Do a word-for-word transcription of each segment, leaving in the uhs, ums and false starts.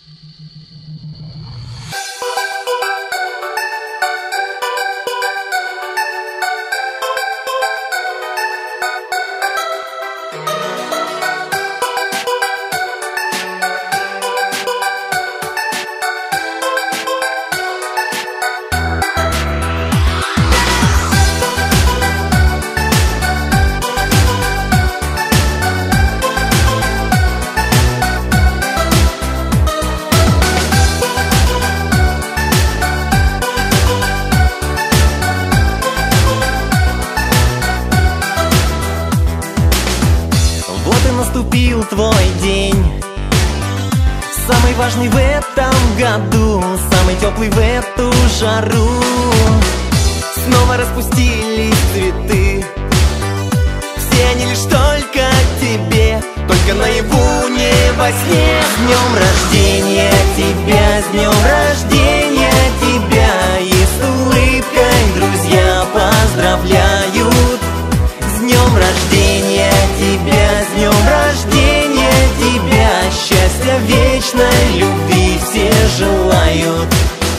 Наступил твой день, самый важный в этом году, самый теплый в эту жару. Снова распустились цветы, все они лишь только тебе, только наяву, не во сне. С днем рождения тебя, с днем рождения тебя, и с улыбкой друзья поздравляют. С днем рождения тебя, с днем рождения тебя, счастья вечной, любви все желают.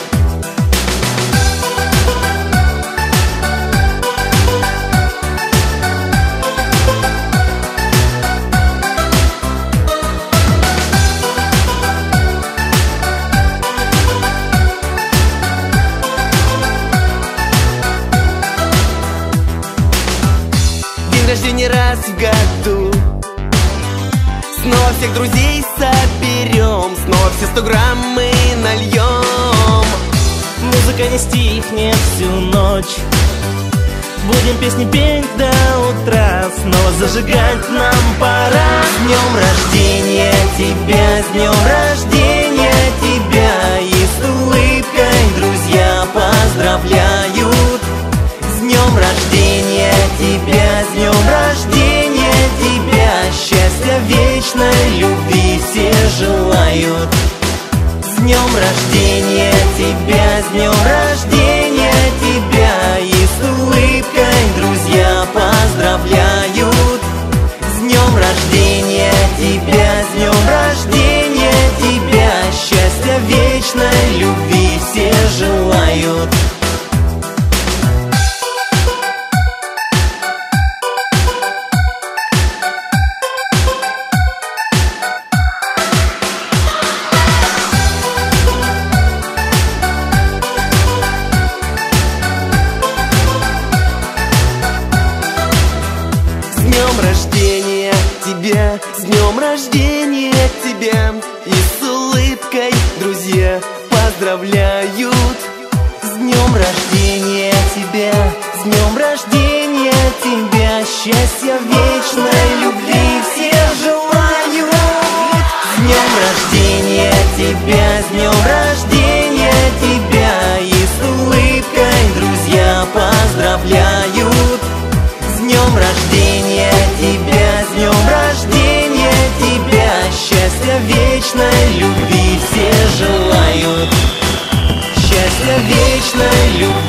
День рождения раз в году, снова всех друзей соберем, снова все сто грамм мы нальем. Музыка не стихнет всю ночь, будем песни петь до утра, снова зажигать нам пора. С днем рождения тебя, с днем рождения тебя, и с улыбкой друзья поздравляют. С днем рождения тебя, с днем рождения тебя, счастья вечной, любви все желают. С днем рождения тебя, с днем рождения тебя, и с улыбкой друзья поздравляют. С днем рождения тебя, с днем рождения тебя, счастья вечной, любви все желают. С днем рождения тебя, с днем рождения тебя, и с улыбкой друзья поздравляют. С днем рождения тебя, с днем рождения тебя, счастья вечной, любви все желают. С днем рождения тебя, с днем рождения тебя, и с улыбкой друзья поздравляют. С днем рождения тебя, с днем рождения тебя, счастья вечной, любви все желают. Счастья вечной, любви